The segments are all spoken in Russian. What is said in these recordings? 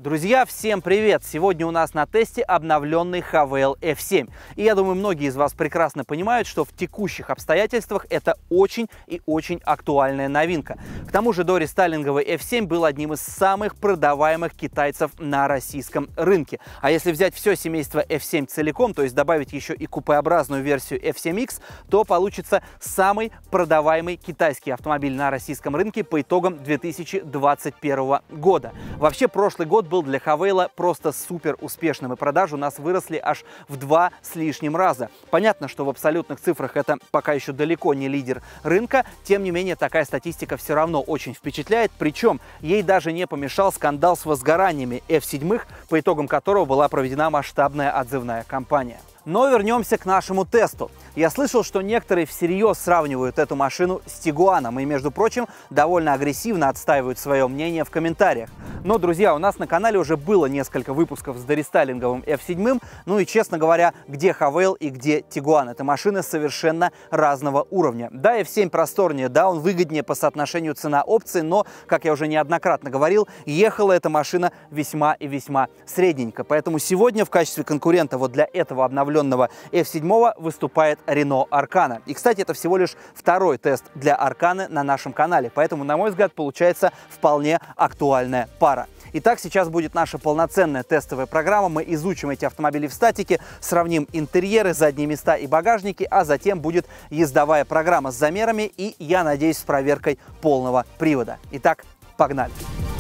Друзья, всем привет! Сегодня у нас на тесте обновленный Haval F7. И я думаю, многие из вас прекрасно понимают, что в текущих обстоятельствах это очень и очень актуальная новинка. К тому же дорестайлинговый F7 был одним из самых продаваемых китайцев на российском рынке. А если взять все семейство F7 целиком, то есть добавить еще и купеобразную версию F7X, то получится самый продаваемый китайский автомобиль на российском рынке по итогам 2021 года. Вообще, прошлый год был для Haval просто супер успешным, и продажи у нас выросли аж в 2 с лишним раза. Понятно, что в абсолютных цифрах это пока еще далеко не лидер рынка, тем не менее такая статистика все равно очень впечатляет, причем ей даже не помешал скандал с возгораниями F7, по итогам которого была проведена масштабная отзывная кампания. Но вернемся к нашему тесту. Я слышал, что некоторые всерьез сравнивают эту машину с Тигуаном и, между прочим, довольно агрессивно отстаивают свое мнение в комментариях. Но, друзья, у нас на канале уже было несколько выпусков с дорестайлинговым F7, ну и, честно говоря, где Haval и где Тигуан. Это машины совершенно разного уровня. Да, F7 просторнее, да, он выгоднее по соотношению цена-опции, но, как я уже неоднократно говорил, ехала эта машина весьма и весьма средненько. Поэтому сегодня в качестве конкурента вот для этого обновленного F7 выступает Renault Arkana. И, кстати, это всего лишь второй тест для Arkana на нашем канале, поэтому, на мой взгляд, получается вполне актуальная пара. Итак, сейчас будет наша полноценная тестовая программа. Мы изучим эти автомобили в статике, сравним интерьеры, задние места и багажники, а затем будет ездовая программа с замерами и, я надеюсь, с проверкой полного привода. Итак, погнали!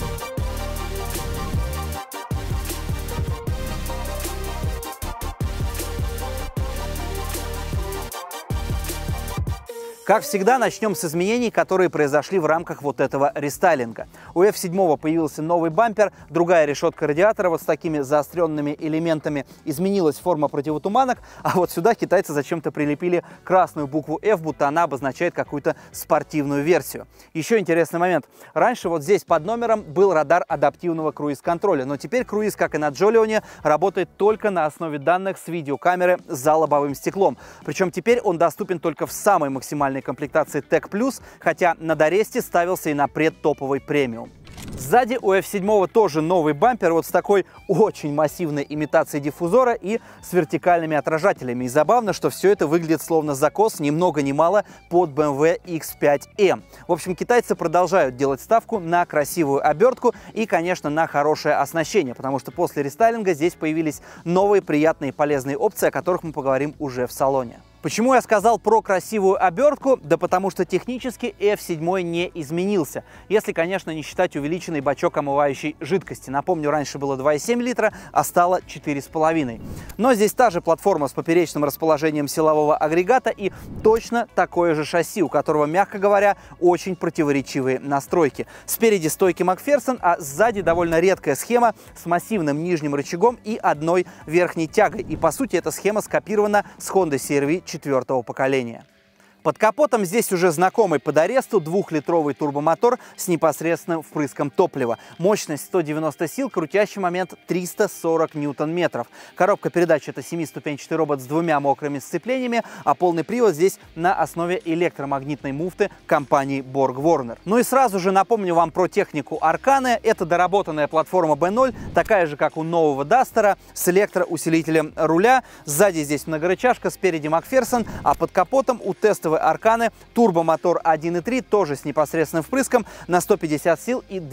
Как всегда, начнем с изменений, которые произошли в рамках вот этого рестайлинга. У F7 появился новый бампер, другая решетка радиатора вот с такими заостренными элементами, изменилась форма противотуманок, а вот сюда китайцы зачем-то прилепили красную букву F, будто она обозначает какую-то спортивную версию. Еще интересный момент. Раньше вот здесь под номером был радар адаптивного круиз-контроля, но теперь круиз, как и на Джолионе, работает только на основе данных с видеокамеры за лобовым стеклом. Причем теперь он доступен только в самой максимальной комплектации Tech Plus, хотя на доресте ставился и на предтоповый премиум. Сзади у F7 тоже новый бампер вот с такой очень массивной имитацией диффузора и с вертикальными отражателями. И забавно, что все это выглядит словно закос ни много ни мало под BMW X5M. В общем, китайцы продолжают делать ставку на красивую обертку и, конечно, на хорошее оснащение, потому что после рестайлинга здесь появились новые приятные и полезные опции, о которых мы поговорим уже в салоне. Почему я сказал про красивую обертку? Да потому что технически F7 не изменился, если, конечно, не считать увеличенный бачок омывающей жидкости. Напомню, раньше было 2,7 литра, а стало 4,5. Но здесь та же платформа с поперечным расположением силового агрегата и точно такое же шасси, у которого, мягко говоря, очень противоречивые настройки. Спереди стойки Макферсон, а сзади довольно редкая схема с массивным нижним рычагом и одной верхней тягой. И, по сути, эта схема скопирована с Honda CR-V 4-го поколения. Под капотом здесь уже знакомый по доресту 2-литровый турбомотор с непосредственным впрыском топлива. Мощность 190 сил, крутящий момент 340 ньютон-метров. Коробка передач — это 7-ступенчатый робот с 2 мокрыми сцеплениями, а полный привод здесь на основе электромагнитной муфты компании Borg-Warner. Ну и сразу же напомню вам про технику Arkana. Это доработанная платформа B0, такая же, как у нового Дастера, с электроусилителем руля. Сзади здесь многорычажка, спереди Макферсон, а под капотом у тестового Arkana турбомотор 1.3, тоже с непосредственным впрыском на 150 сил и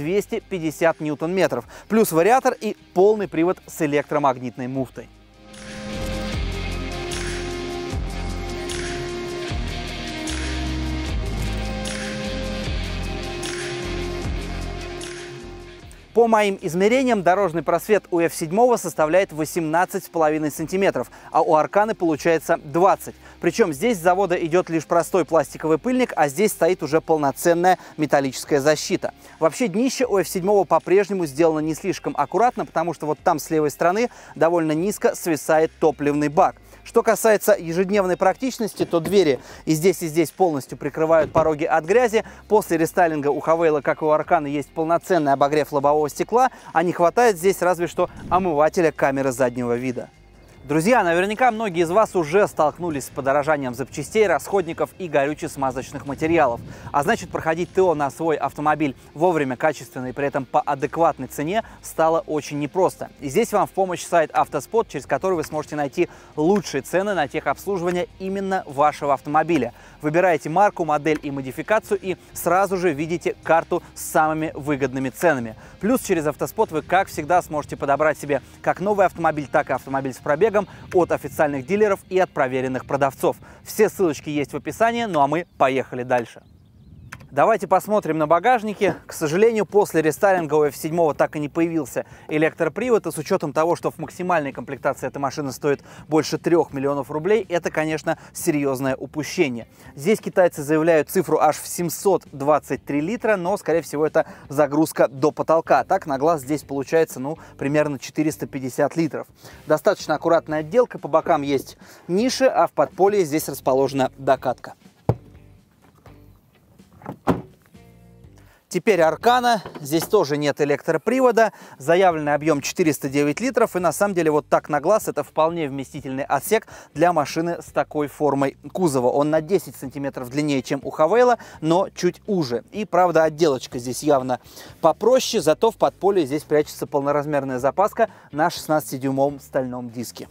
250 ньютон-метров, плюс вариатор и полный привод с электромагнитной муфтой. По моим измерениям, дорожный просвет у F7 составляет 18,5 сантиметров, а у Arkana получается 20. Причем здесь с завода идет лишь простой пластиковый пыльник, а здесь стоит уже полноценная металлическая защита. Вообще днище у F7 по-прежнему сделано не слишком аккуратно, потому что вот там с левой стороны довольно низко свисает топливный бак. Что касается ежедневной практичности, то двери и здесь полностью прикрывают пороги от грязи. После рестайлинга у Haval, как и у Arkana, есть полноценный обогрев лобового стекла, а не хватает здесь разве что омывателя камеры заднего вида. Друзья, наверняка многие из вас уже столкнулись с подорожанием запчастей, расходников и горюче-смазочных материалов. А значит, проходить ТО на свой автомобиль вовремя, качественно и при этом по адекватной цене стало очень непросто. И здесь вам в помощь сайт «Автоспот», через который вы сможете найти лучшие цены на техобслуживание именно вашего автомобиля. Выбираете марку, модель и модификацию и сразу же видите карту с самыми выгодными ценами. Плюс через «Автоспот» вы, как всегда, сможете подобрать себе как новый автомобиль, так и автомобиль с пробегом от официальных дилеров и от проверенных продавцов. Все ссылочки есть в описании, ну а мы поехали дальше. Давайте посмотрим на багажнике. К сожалению, после рестайлинга у F7 так и не появился электропривод, и с учетом того, что в максимальной комплектации эта машина стоит больше 3 миллионов рублей, это, конечно, серьезное упущение. Здесь китайцы заявляют цифру аж в 723 литра, но, скорее всего, это загрузка до потолка. Так, на глаз здесь получается, примерно 450 литров. Достаточно аккуратная отделка, по бокам есть ниши, а в подполье здесь расположена докатка. Теперь Аркана. Здесь тоже нет электропривода. Заявленный объем 409 литров. И на самом деле вот так на глаз это вполне вместительный отсек для машины с такой формой кузова. Он на 10 сантиметров длиннее, чем у Хавейла, но чуть уже. И правда отделочка здесь явно попроще. Зато в подполье здесь прячется полноразмерная запаска на 16-дюймовом стальном диске.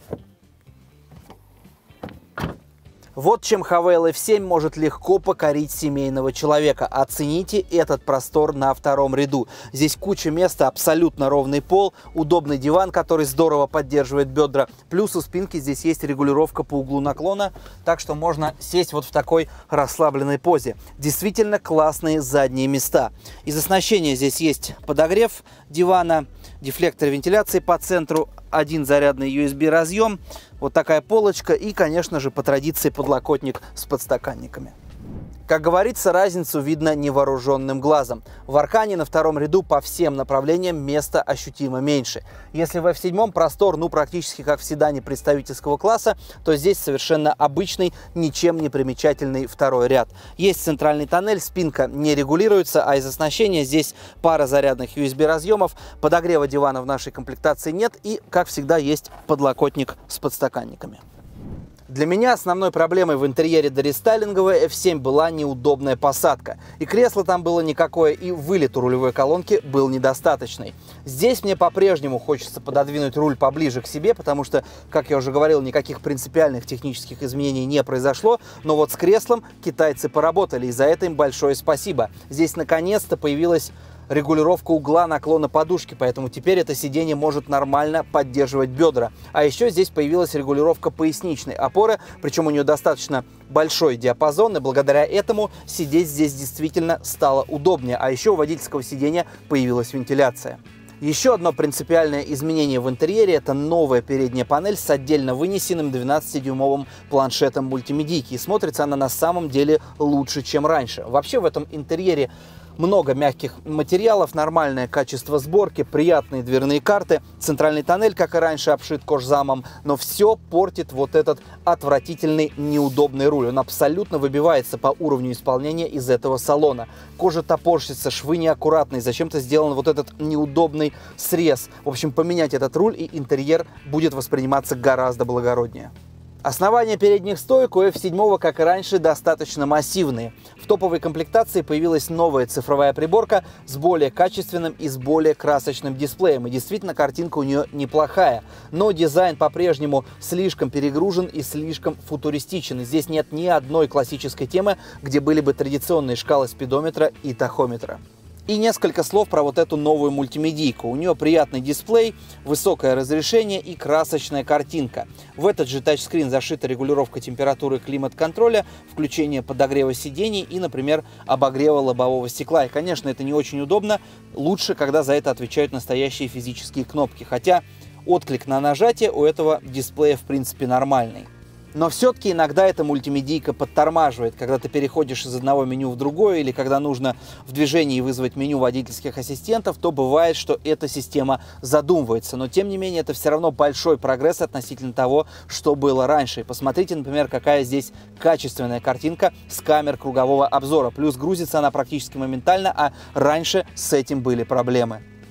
Вот чем Хавейл F7 может легко покорить семейного человека. Оцените этот простор на втором ряду. Здесь куча места, абсолютно ровный пол, удобный диван, который здорово поддерживает бедра. Плюс у спинки здесь есть регулировка по углу наклона, так что можно сесть вот в такой расслабленной позе. Действительно классные задние места. Из оснащения здесь есть подогрев дивана, дефлектор вентиляции по центру, один зарядный USB разъем, вот такая полочка и, конечно же, по традиции подлокотник с подстаканниками. Как говорится, разницу видно невооруженным глазом. В Аркане на втором ряду по всем направлениям места ощутимо меньше. Если в F7 простор, практически как в седане представительского класса, то здесь совершенно обычный, ничем не примечательный второй ряд. Есть центральный тоннель, спинка не регулируется, а из оснащения здесь пара зарядных USB разъемов, подогрева дивана в нашей комплектации нет и, как всегда, есть подлокотник с подстаканниками. Для меня основной проблемой в интерьере дорестайлинговой F7 была неудобная посадка. И кресло там было никакое, и вылет у рулевой колонки был недостаточный. Здесь мне по-прежнему хочется пододвинуть руль поближе к себе, потому что, как я уже говорил, никаких принципиальных технических изменений не произошло. Но вот с креслом китайцы поработали, и за это им большое спасибо. Здесь наконец-то появилась регулировка угла наклона подушки, поэтому теперь это сиденье может нормально поддерживать бедра. А еще здесь появилась регулировка поясничной опоры, причем у нее достаточно большой диапазон, и благодаря этому сидеть здесь действительно стало удобнее. А еще у водительского сиденья появилась вентиляция. Еще одно принципиальное изменение в интерьере – это новая передняя панель с отдельно вынесенным 12-дюймовым планшетом мультимедийки. И смотрится она на самом деле лучше, чем раньше. Вообще в этом интерьере много мягких материалов, нормальное качество сборки, приятные дверные карты, центральный тоннель, как и раньше, обшит кожзамом, но все портит вот этот отвратительный неудобный руль. Он абсолютно выбивается по уровню исполнения из этого салона. Кожа топорщится, швы неаккуратные, зачем-то сделан вот этот неудобный срез. В общем, поменять этот руль, и интерьер будет восприниматься гораздо благороднее. Основания передних стоек у F7, как и раньше, достаточно массивные. В топовой комплектации появилась новая цифровая приборка с более качественным и с более красочным дисплеем. И действительно, картинка у нее неплохая. Но дизайн по-прежнему слишком перегружен и слишком футуристичен. Здесь нет ни одной классической темы, где были бы традиционные шкалы спидометра и тахометра. И несколько слов про вот эту новую мультимедийку. У нее приятный дисплей, высокое разрешение и красочная картинка. В этот же тачскрин зашита регулировка температуры климат-контроля, включение подогрева сидений и, например, обогрева лобового стекла. И, конечно, это не очень удобно. Лучше, когда за это отвечают настоящие физические кнопки. Хотя отклик на нажатие у этого дисплея, в принципе, нормальный. Но все-таки иногда эта мультимедийка подтормаживает, когда ты переходишь из одного меню в другое, или когда нужно в движении вызвать меню водительских ассистентов, то бывает, что эта система задумывается. Но тем не менее, это все равно большой прогресс относительно того, что было раньше. Посмотрите, например, какая здесь качественная картинка с камер кругового обзора. Плюс грузится она практически моментально, а раньше с этим были проблемы.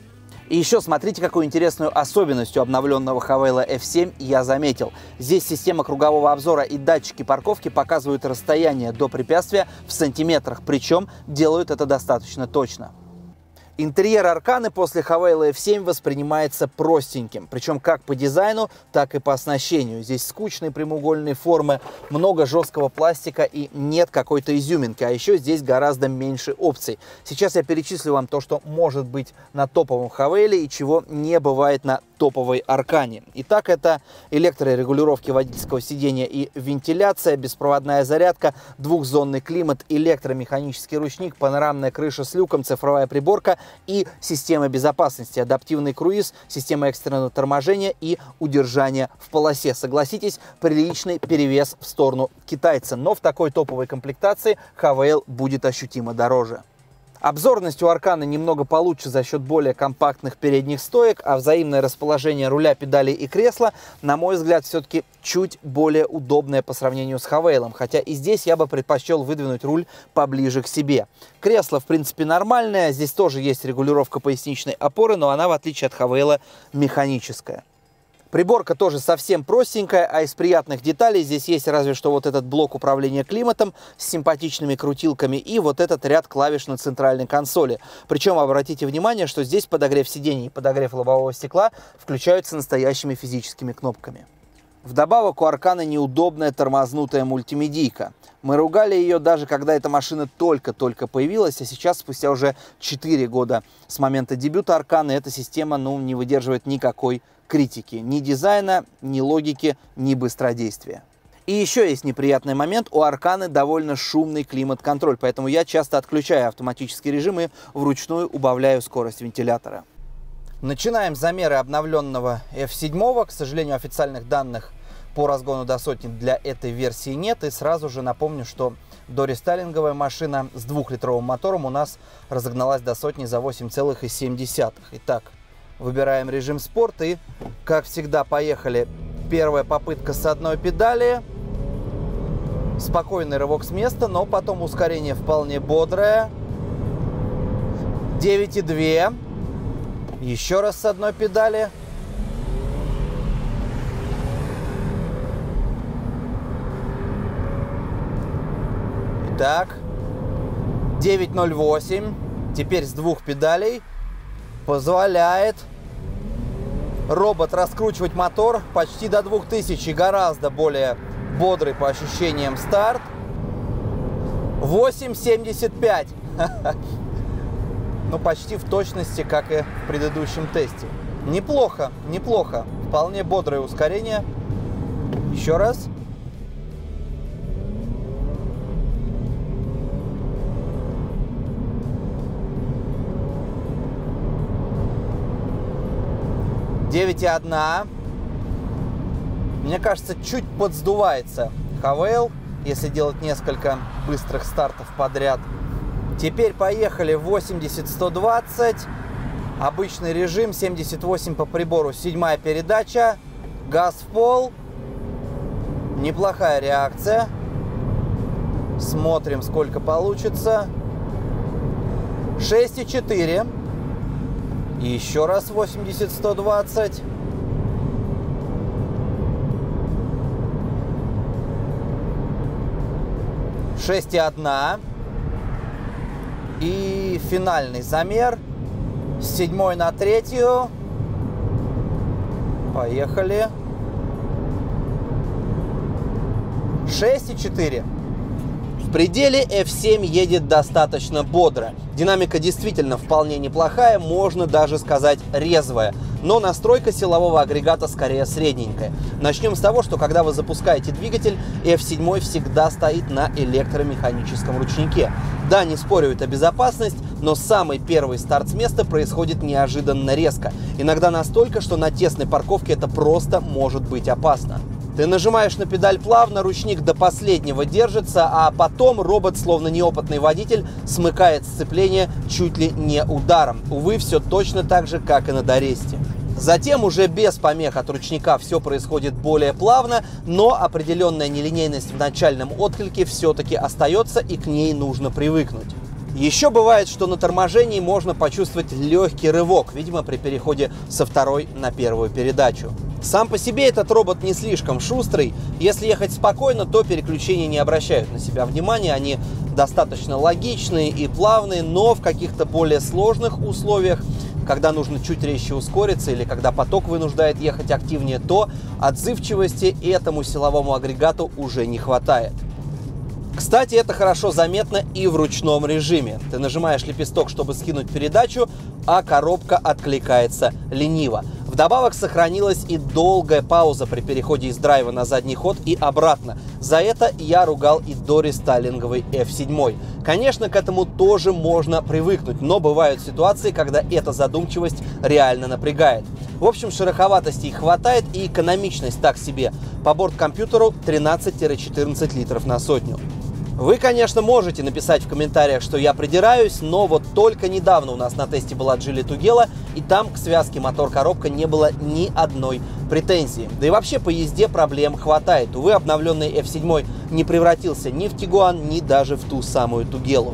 И еще смотрите, какую интересную особенность у обновленного Хавейла F7 я заметил. Здесь система кругового обзора и датчики парковки показывают расстояние до препятствия в сантиметрах, причем делают это достаточно точно. Интерьер Арканы после Хавейла F7 воспринимается простеньким, причем как по дизайну, так и по оснащению. Здесь скучные прямоугольные формы, много жесткого пластика и нет какой-то изюминки, а еще здесь гораздо меньше опций. Сейчас я перечислю вам то, что может быть на топовом Хавейле и чего не бывает на топовой Аркане. Итак, это электрорегулировки водительского сидения и вентиляция, беспроводная зарядка, двухзонный климат, электромеханический ручник, панорамная крыша с люком, цифровая приборка и система безопасности, адаптивный круиз, система экстренного торможения и удержания в полосе. Согласитесь, приличный перевес в сторону китайца, но в такой топовой комплектации Хавейл будет ощутимо дороже. Обзорность у Арканы немного получше за счет более компактных передних стоек, а взаимное расположение руля, педалей и кресла, на мой взгляд, все-таки чуть более удобное по сравнению с Хавейлом, хотя и здесь я бы предпочел выдвинуть руль поближе к себе. Кресло, в принципе, нормальное, здесь тоже есть регулировка поясничной опоры, но она, в отличие от Хавейла, механическая. Приборка тоже совсем простенькая, а из приятных деталей здесь есть разве что вот этот блок управления климатом с симпатичными крутилками и вот этот ряд клавиш на центральной консоли. Причем обратите внимание, что здесь подогрев сидений и подогрев лобового стекла включаются настоящими физическими кнопками. Вдобавок у Арканы неудобная тормознутая мультимедийка. Мы ругали ее даже когда эта машина только-только появилась, а сейчас, спустя уже 4 года с момента дебюта Арканы, эта система не выдерживает никакой критики. Ни дизайна, ни логики, ни быстродействия. И еще есть неприятный момент. У Арканы довольно шумный климат-контроль, поэтому я часто отключаю автоматический режим и вручную убавляю скорость вентилятора. Начинаем замеры обновленного F7. К сожалению, официальных данных по разгону до сотни для этой версии нет. И сразу же напомню, что дорестайлинговая машина с 2-литровым мотором у нас разогналась до сотни за 8,7. Итак, выбираем режим спорт и, как всегда, поехали. Первая попытка с одной педали. Спокойный рывок с места, но потом ускорение вполне бодрое. 9,2. Еще раз с одной педали. Итак, 9,08. Теперь с 2 педалей. Позволяет робот раскручивать мотор почти до 2000. Гораздо более бодрый по ощущениям старт. 8,75. Ну, почти в точности, как и в предыдущем тесте. Неплохо, неплохо. Вполне бодрое ускорение. Еще раз. Девять и одна. Мне кажется, чуть подсдувается Хавейл, если делать несколько быстрых стартов подряд. Теперь поехали 80-120. Обычный режим, 78 по прибору. 7-я передача. Газ в пол. Неплохая реакция. Смотрим, сколько получится. 6,4. И еще раз 80-120. Шесть и одна. И финальный замер с 7-й на 3-ю. Поехали. 6,4. В пределе F7 едет достаточно бодро. Динамика действительно вполне неплохая, можно даже сказать резвая. Но настройка силового агрегата скорее средненькая. Начнем с того, что когда вы запускаете двигатель, F7 всегда стоит на электромеханическом ручнике. Да, не спорю, это безопасность, но самый первый старт с места происходит неожиданно резко. Иногда настолько, что на тесной парковке это просто может быть опасно. Ты нажимаешь на педаль плавно, ручник до последнего держится, а потом робот, словно неопытный водитель, смыкает сцепление чуть ли не ударом. Увы, все точно так же, как и на Доресте. Затем уже без помех от ручника все происходит более плавно, но определенная нелинейность в начальном отклике все-таки остается, и к ней нужно привыкнуть. Еще бывает, что на торможении можно почувствовать легкий рывок, видимо, при переходе со второй на первую передачу. Сам по себе этот робот не слишком шустрый. Если ехать спокойно, то переключения не обращают на себя внимания. Они достаточно логичные и плавные, но в каких-то более сложных условиях, когда нужно чуть резче ускориться или когда поток вынуждает ехать активнее, то отзывчивости этому силовому агрегату уже не хватает. Кстати, это хорошо заметно и в ручном режиме. Ты нажимаешь лепесток, чтобы скинуть передачу, а коробка откликается лениво. Вдобавок сохранилась и долгая пауза при переходе из драйва на задний ход и обратно. За это я ругал и дорестайлинговый F7. Конечно, к этому тоже можно привыкнуть, но бывают ситуации, когда эта задумчивость реально напрягает. В общем, шероховатостей хватает и экономичность так себе. По борт-компьютеру 13-14 литров на сотню. Вы, конечно, можете написать в комментариях, что я придираюсь, но вот только недавно у нас на тесте была Geely Tugela, и там к связке мотор-коробка не было ни одной претензии. Да и вообще по езде проблем хватает. Увы, обновленный F7 не превратился ни в Tiguan, ни даже в ту самую Tugela.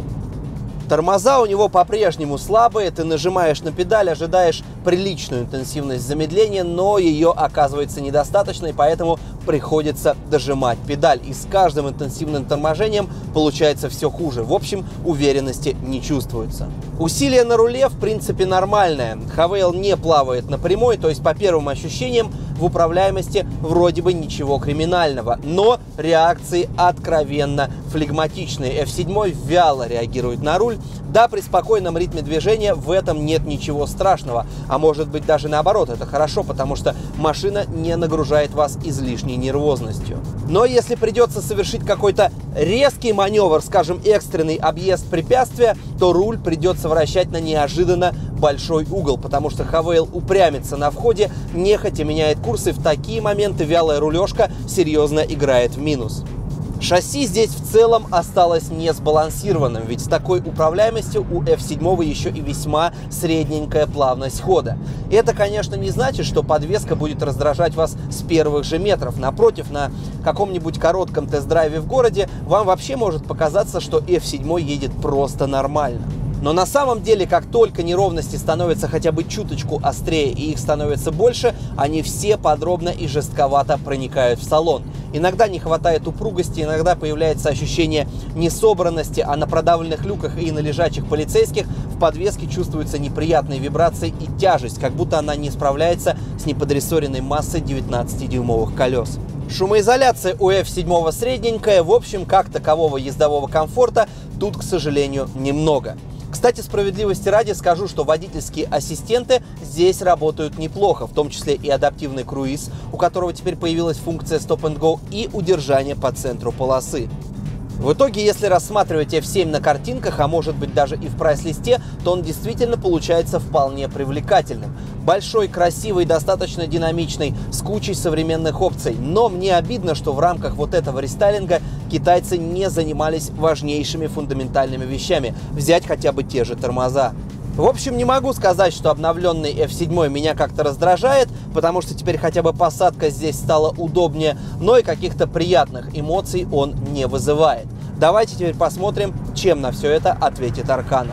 Тормоза у него по-прежнему слабые, ты нажимаешь на педаль, ожидаешь приличную интенсивность замедления, но ее оказывается недостаточно, и поэтому приходится дожимать педаль. И с каждым интенсивным торможением получается все хуже. В общем, уверенности не чувствуется. Усилие на руле в принципе нормальное. Havail не плавает на прямой, то есть по первым ощущениям в управляемости вроде бы ничего криминального, но реакции откровенно флегматичные. F7 вяло реагирует на руль. Да, при спокойном ритме движения в этом нет ничего страшного, а может быть даже наоборот, это хорошо, потому что машина не нагружает вас излишней нервозностью. Но если придется совершить какой-то резкий маневр, скажем, экстренный объезд препятствия, то руль придется вращать на неожиданно большой угол, потому что Havail упрямится на входе, нехотя меняет курс, и в такие моменты вялая рулежка серьезно играет в минус. Шасси здесь в целом осталось не сбалансированным, ведь с такой управляемостью у F7 еще и весьма средненькая плавность хода. И это, конечно, не значит, что подвеска будет раздражать вас с первых же метров. Напротив, на каком-нибудь коротком тест-драйве в городе вам вообще может показаться, что F7 едет просто нормально. Но на самом деле, как только неровности становятся хотя бы чуточку острее и их становится больше, они все подробно и жестковато проникают в салон. Иногда не хватает упругости, иногда появляется ощущение несобранности, а на продавленных люках и на лежачих полицейских в подвеске чувствуются неприятные вибрации и тяжесть, как будто она не справляется с неподрессоренной массой 19-дюймовых колес. Шумоизоляция у F7 средненькая, в общем, как такового ездового комфорта тут, к сожалению, немного. Кстати, справедливости ради скажу, что водительские ассистенты здесь работают неплохо, в том числе и адаптивный круиз, у которого теперь появилась функция Stop and Go, и удержание по центру полосы. В итоге, если рассматривать F7 на картинках, а может быть даже и в прайс-листе, то он действительно получается вполне привлекательным. Большой, красивый, достаточно динамичный, с кучей современных опций. Но мне обидно, что в рамках вот этого рестайлинга китайцы не занимались важнейшими фундаментальными вещами. Взять хотя бы те же тормоза. В общем, не могу сказать, что обновленный F7 меня как-то раздражает, потому что теперь хотя бы посадка здесь стала удобнее, но и каких-то приятных эмоций он не вызывает. Давайте теперь посмотрим, чем на все это ответит Arkana.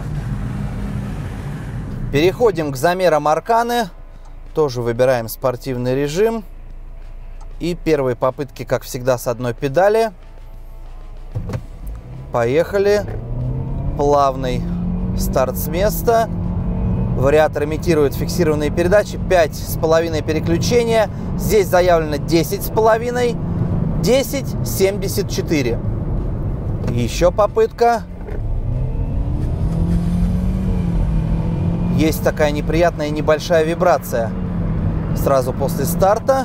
Переходим к замерам Arkana. Тоже выбираем спортивный режим. И первые попытки, как всегда, с одной педали. Поехали. Плавный старт с места. Вариатор имитирует фиксированные передачи. 5,5 переключения. Здесь заявлено 10,5. 10,74. Еще попытка. Есть такая неприятная небольшая вибрация сразу после старта.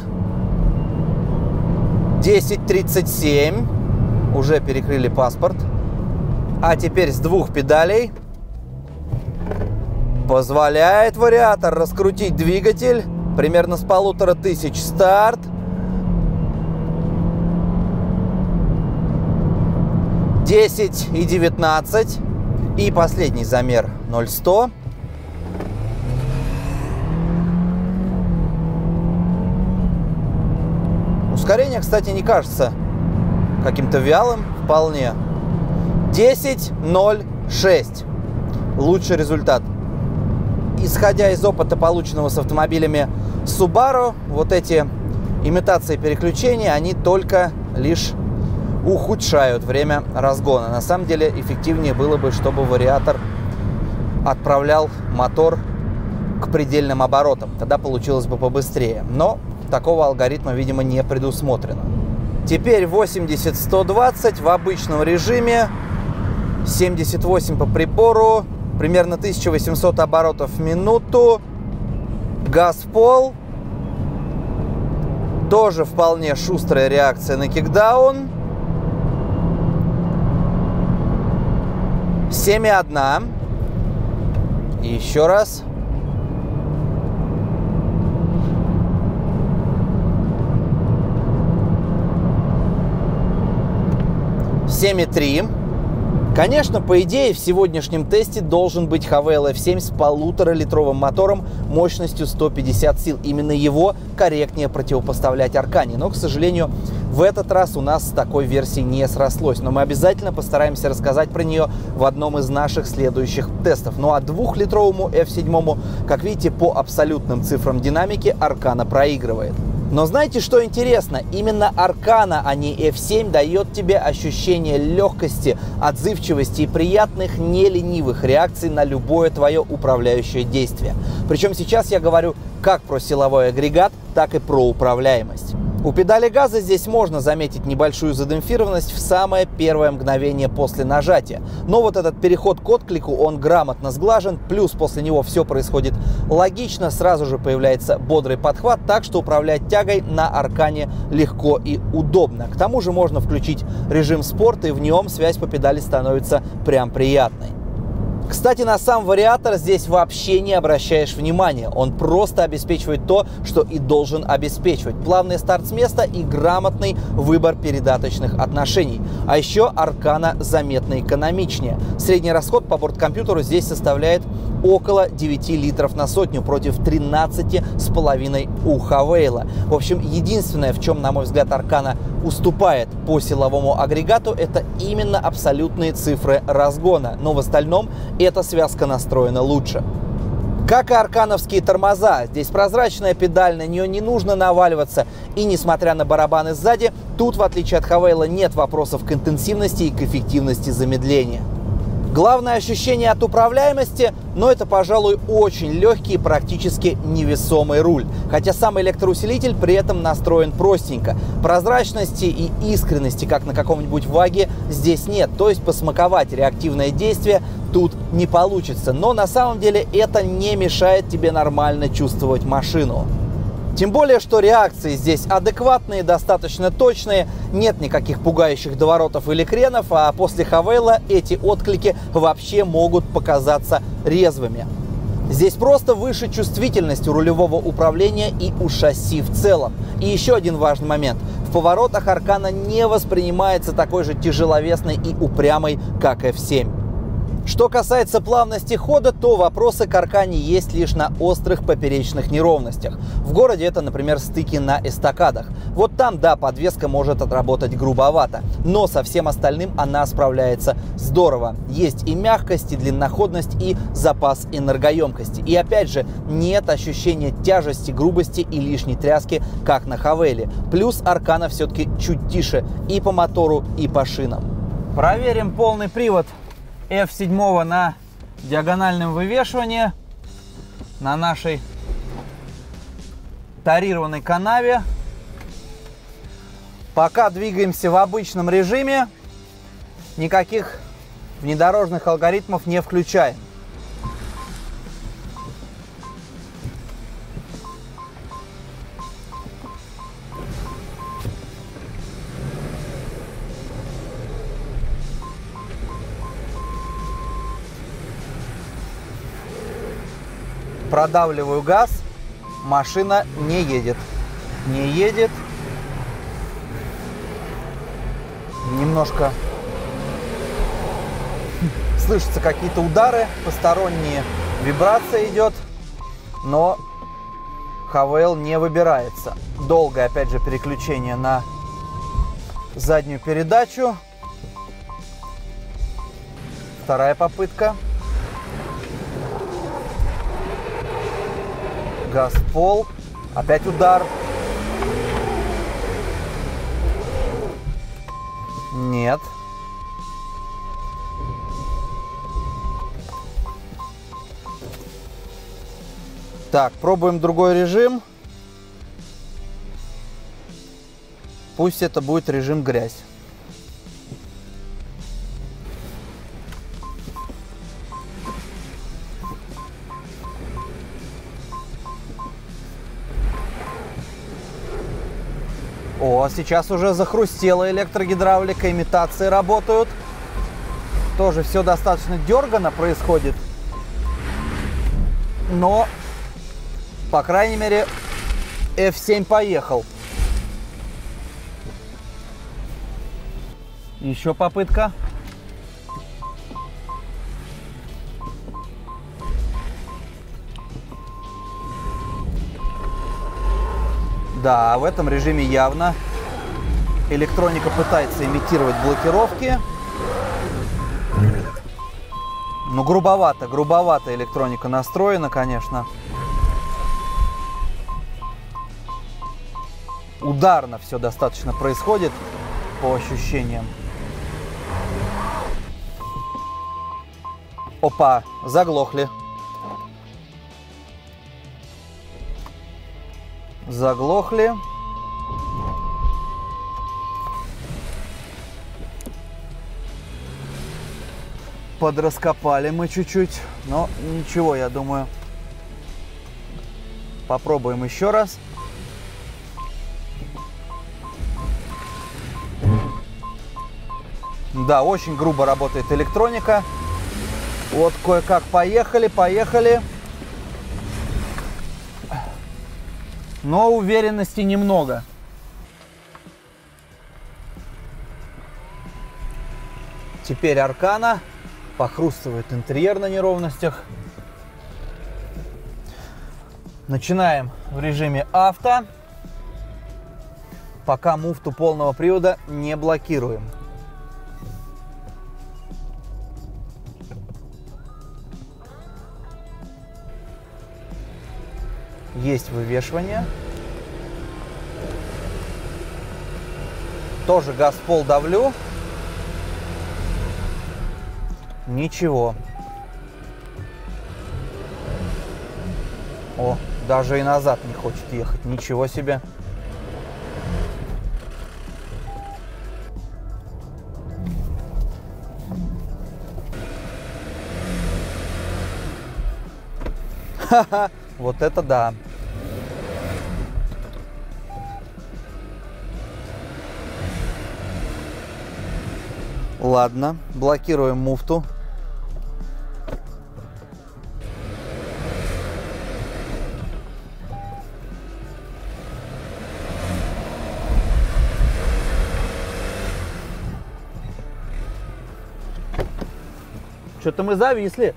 10,37. Уже перекрыли паспорт. А теперь с двух педалей. Позволяет вариатор раскрутить двигатель. Примерно с 1500 старт. 10,19. И последний замер 0-100. Ускорение, кстати, не кажется каким-то вялым вполне. 10,06. лучший результат. Исходя из опыта, полученного с автомобилями Subaru, вот эти имитации переключения, они только лишь ухудшают время разгона. На самом деле эффективнее было бы, чтобы вариатор отправлял мотор к предельным оборотам. Тогда получилось бы побыстрее. Но такого алгоритма, видимо, не предусмотрено. Теперь 80-120 в обычном режиме. 78 по прибору. Примерно 1800 оборотов в минуту. Газ в пол. Тоже вполне шустрая реакция на кикдаун. 7,1. И еще раз. 7,3. Конечно, по идее, в сегодняшнем тесте должен быть Havail F7 с 1,5-литровым мотором мощностью 150 сил. Именно его корректнее противопоставлять Arkane. Но, к сожалению, в этот раз у нас с такой версией не срослось. Но мы обязательно постараемся рассказать про нее в одном из наших следующих тестов. Ну а 2-литровому F7, как видите, по абсолютным цифрам динамики Arkane проигрывает. Но знаете, что интересно? Именно Arkane, а не F7, дает тебе ощущение легкости, отзывчивости и приятных, неленивых реакций на любое твое управляющее действие. Причем сейчас я говорю как про силовой агрегат, так и про управляемость. У педали газа здесь можно заметить небольшую задемпфированность в самое первое мгновение после нажатия. Но вот этот переход к отклику, он грамотно сглажен, плюс после него все происходит логично, сразу же появляется бодрый подхват, так что управлять тягой на Arkane легко и удобно. К тому же можно включить режим спорт, и в нем связь по педали становится прям приятной. Кстати, на сам вариатор здесь вообще не обращаешь внимания. Он просто обеспечивает то, что и должен обеспечивать. Плавный старт с места и грамотный выбор передаточных отношений. А еще Arkane заметно экономичнее. Средний расход по борткомпьютеру здесь составляет около 9 литров на сотню против 13,5 у Havail. В общем, единственное, в чем, на мой взгляд, Arkane уступает по силовому агрегату, это именно абсолютные цифры разгона. Но в остальном эта связка настроена лучше. Как и аркановские тормоза, здесь прозрачная педаль, на нее не нужно наваливаться. И несмотря на барабаны сзади, тут, в отличие от Havail, нет вопросов к интенсивности и к эффективности замедления. Главное ощущение от управляемости, но это, пожалуй, очень легкий и практически невесомый руль. Хотя сам электроусилитель при этом настроен простенько. Прозрачности и искренности, как на каком-нибудь ваге, здесь нет. То есть посмаковать реактивное действие тут не получится. Но на самом деле это не мешает тебе нормально чувствовать машину. Тем более, что реакции здесь адекватные, достаточно точные, нет никаких пугающих доворотов или кренов, а после Havail эти отклики вообще могут показаться резвыми. Здесь просто выше чувствительность у рулевого управления и у шасси в целом. И еще один важный момент. В поворотах Arkane не воспринимается такой же тяжеловесной и упрямой, как F7. Что касается плавности хода, то вопросы к Arkane есть лишь на острых поперечных неровностях. В городе это, например, стыки на эстакадах. Вот там, да, подвеска может отработать грубовато, но со всем остальным она справляется здорово. Есть и мягкость, и длинноходность, и запас энергоемкости. И опять же, нет ощущения тяжести, грубости и лишней тряски, как на Havail. Плюс Arkane все-таки чуть тише и по мотору, и по шинам. Проверим полный привод F7 на диагональном вывешивании на нашей тарированной канаве. Пока двигаемся в обычном режиме, никаких внедорожных алгоритмов не включаем. Продавливаю газ, машина не едет. Не едет. Немножко слышатся какие-то удары, посторонние вибрация идет, но Havail не выбирается. Долгое, опять же, переключение на заднюю передачу. Вторая попытка. Газ в пол. Опять удар. Нет. Так, пробуем другой режим. Пусть это будет режим грязь. О, сейчас уже захрустела электрогидравлика, имитации работают. Тоже все достаточно дерганно происходит. Но, по крайней мере, F7 поехал. Еще попытка. Да, в этом режиме явно электроника пытается имитировать блокировки. Ну, грубовато электроника настроена, конечно. Ударно все достаточно происходит, по ощущениям. Опа, заглохли. Заглохли. Подраскопали мы чуть-чуть, но ничего, я думаю. Попробуем еще раз. Да, очень грубо работает электроника. Вот кое-как поехали. Но уверенности немного. Теперь Аркана. Похрустывает интерьер на неровностях. Начинаем в режиме авто. Пока муфту полного привода не блокируем. Есть вывешивание. Тоже газ в пол давлю. Ничего. О, даже и назад не хочет ехать. Ничего себе. Ха-ха, вот это да. Ладно, блокируем муфту. Что-то мы зависли.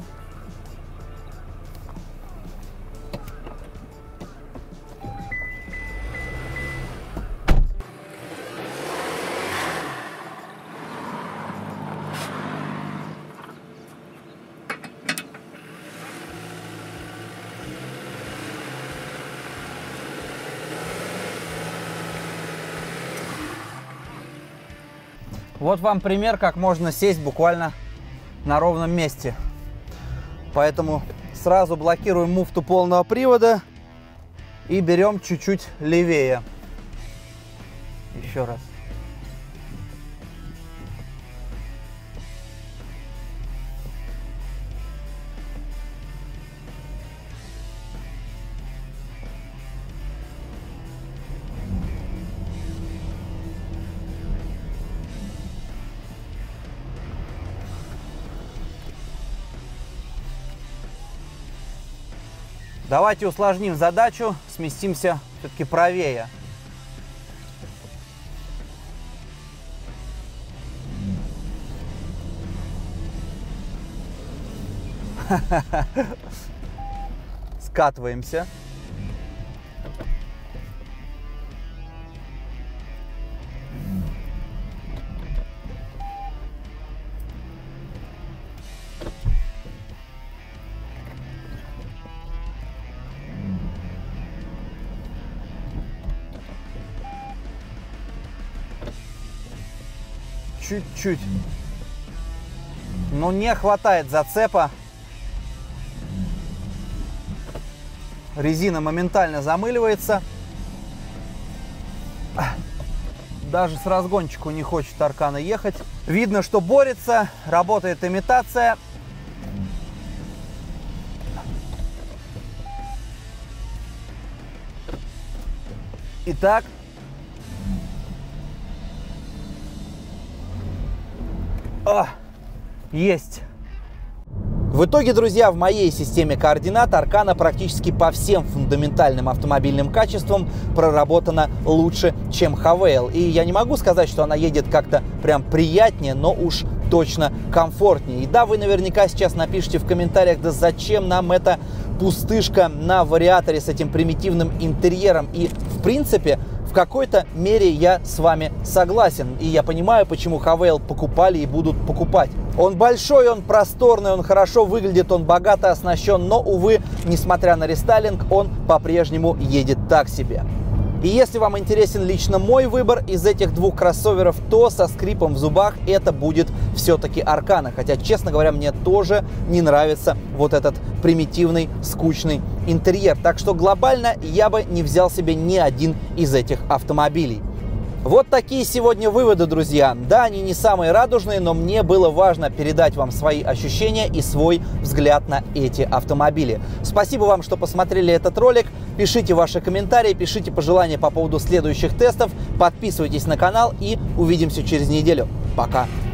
Вот вам пример, как можно сесть буквально на ровном месте. Поэтому сразу блокируем муфту полного привода и берем чуть-чуть левее. Еще раз. Давайте усложним задачу, сместимся все-таки правее. Скатываемся. чуть-чуть. Но не хватает зацепа. Резина моментально замыливается. Даже с разгончику не хочет Аркана ехать. Видно, что борется, работает имитация. Итак. Есть. В итоге, друзья, в моей системе координат Аркана практически по всем фундаментальным автомобильным качествам проработана лучше, чем Хавейл. И я не могу сказать, что она едет как-то прям приятнее, но уж точно комфортнее. И да, вы наверняка сейчас напишите в комментариях, да зачем нам эта пустышка на вариаторе с этим примитивным интерьером. И в принципе, в какой-то мере я с вами согласен. И я понимаю, почему Хавейл покупали и будут покупать. Он большой, он просторный, он хорошо выглядит, он богато оснащен. Но, увы, несмотря на рестайлинг, он по-прежнему едет так себе. И если вам интересен лично мой выбор из этих двух кроссоверов, то со скрипом в зубах это будет все-таки Аркана. Хотя, честно говоря, мне тоже не нравится вот этот примитивный, скучный интерьер. Так что глобально я бы не взял себе ни один из этих автомобилей. Вот такие сегодня выводы, друзья. Да, они не самые радужные, но мне было важно передать вам свои ощущения и свой взгляд на эти автомобили. Спасибо вам, что посмотрели этот ролик. Пишите ваши комментарии, пишите пожелания по поводу следующих тестов. Подписывайтесь на канал и увидимся через неделю. Пока!